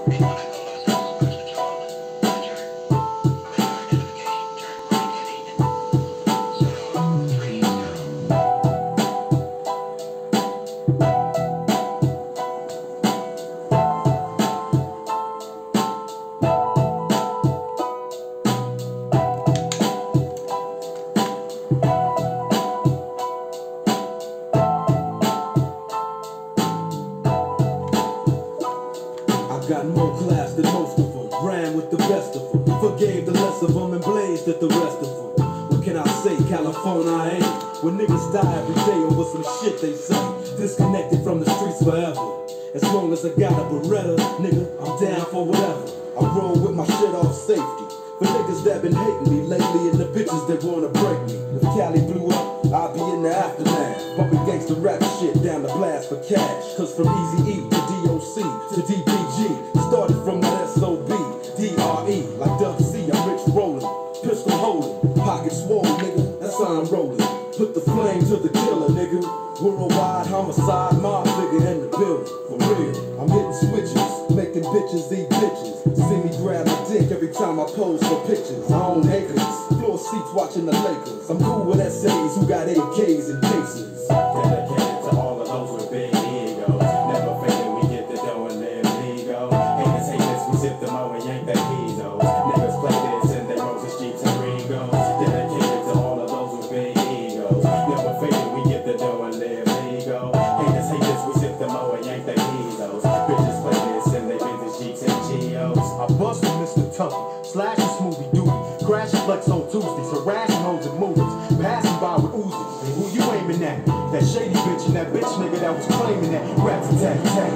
Got more class than most of them, ran with the best of them, forgave the less of them and blazed at the rest of them. What can I say, California I ain't. When niggas die every day over some shit they say, disconnected from the streets forever. As long as I got a Beretta, nigga, I'm down for whatever. I roll with my shit off safety. For niggas that been hating me lately and the bitches that wanna break me. If Cali blew up, I'll be in the aftermath. Bumping gangsta rap shit down the blast for cash. Cause from Easy E to DOC to DPG, started from the SOB, DRE, like Doug C, I'm rich rolling, pistol holding, pocket swole, nigga, that's how I'm rolling. Put the flame to the killer, nigga. Worldwide homicide, mob figure in the building. For real, I'm hitting switches, making bitches eat bitches. See me grab my dick every time I pose for pictures. I own acres, floor seats watching the Lakers. I'm cool with SAs who got AKs and cases. Dedicated to all of those with big egos. Never fading, we get the dough and live legal. Haters hate this, we sip the mo and yank that pesos. Niggas play this in their Roses, Jeeps, and Regos. Dedicated to all of those with big egos. Never fading, we get the dough and live legal. Haters hate this, we sip the mo and yank that pesos. Bitches play this in their vintage Jeeps and Geos. I bust with Mr. Tuffy, slash a smoothie doobie, crash and flex on Tuesdays, harassing hoes and movies, passing by with Uzis. And who you aiming at? That shady bitch and that bitch nigga that was claiming that rats attack attack.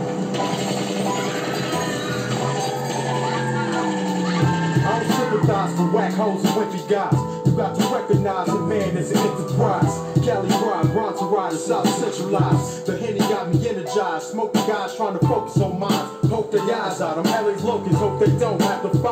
I don't sympathize for whack hoes and wimpy guys. You got to recognize a man as an enterprise. Cali grind, Bronson Rider, South Centralized. The Henny got me energized. Smoking guys trying to focus on mine. Poke their eyes out. I'm LA's locusts, hope they don't have to fight.